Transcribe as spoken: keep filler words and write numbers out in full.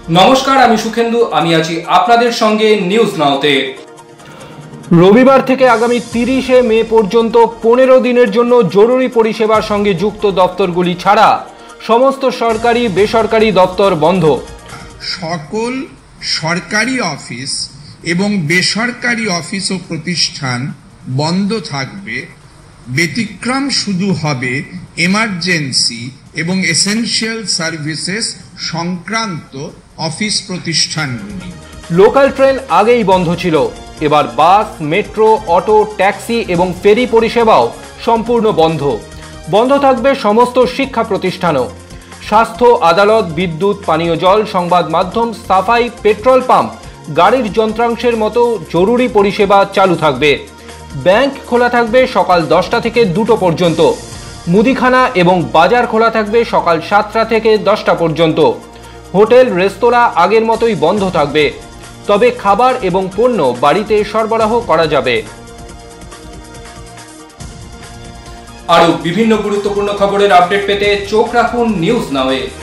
নমস্কার, আমি সুখেন্দু। আমি আছি আপনাদের সঙ্গে নিউজ নাওতে। রবিবার থেকে আগামী তিরিশে মে পর্যন্ত পনেরো দিনের জন্য জরুরি পরিষেবার সঙ্গে যুক্ত দপ্তরগুলি ছাড়া সমস্ত সরকারি বেসরকারি দপ্তর বন্ধ। সকল সরকারি অফিস এবং বেসরকারি অফিস ও প্রতিষ্ঠান বন্ধ থাকবে। ব্যতিক্রম শুধু হবে এমার্জেন্সি এবং এসেনশিয়াল সার্ভিসেস সংক্রান্ত অফিস প্রতিষ্ঠানগুলি। লোকাল ট্রেন আগেই বন্ধ ছিল, এবার বাস, মেট্রো, অটো, ট্যাক্সি এবং ফেরি পরিষেবাও সম্পূর্ণ বন্ধ। বন্ধ থাকবে সমস্ত শিক্ষা প্রতিষ্ঠানও। স্বাস্থ্য, আদালত, বিদ্যুৎ, পানীয় জল, সংবাদ মাধ্যম, সাফাই, পেট্রোল পাম্প, গাড়ির যন্ত্রাংশের মতো জরুরি পরিষেবা চালু থাকবে। ব্যাংক খোলা থাকবে সকাল দশটা থেকে দুটো পর্যন্ত। মুদিখানা এবং বাজার খোলা থাকবে সকাল সাতটা থেকে দশটা পর্যন্ত। হোটেল, রেস্তোরাঁ আগের মতোই বন্ধ থাকবে, তবে খাবার এবং পণ্য বাড়িতে সরবরাহ করা যাবে। আরও বিভিন্ন গুরুত্বপূর্ণ খবরের আপডেট পেতে চোখ রাখুন নিউজ নাওয়ে।